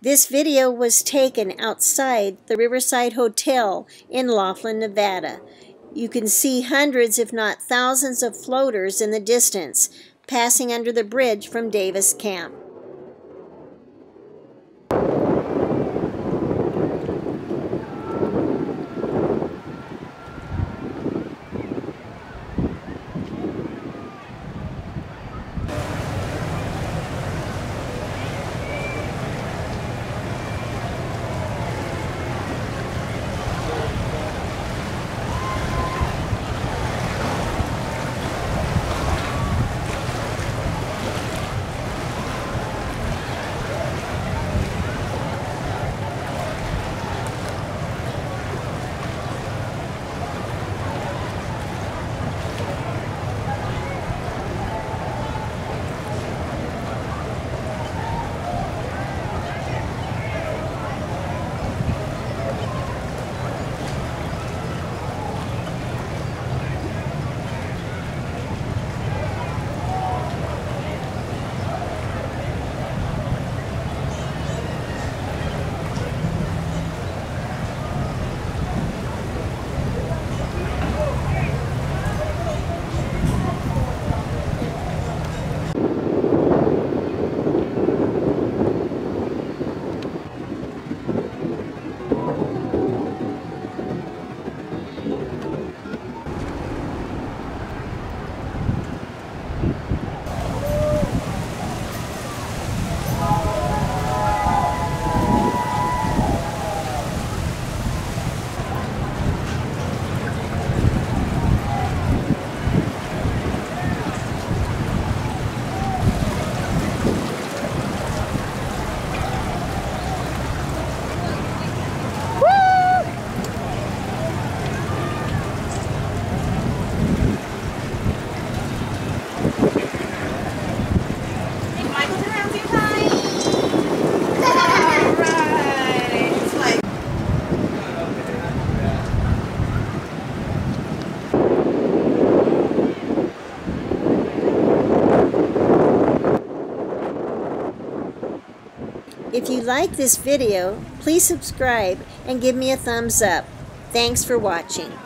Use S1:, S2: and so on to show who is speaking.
S1: This video was taken outside the Riverside Hotel in Laughlin, Nevada. You can see hundreds, if not thousands, of floaters in the distance, passing under the bridge from Davis Camp. If you like this video, please subscribe and give me a thumbs up. Thanks for watching.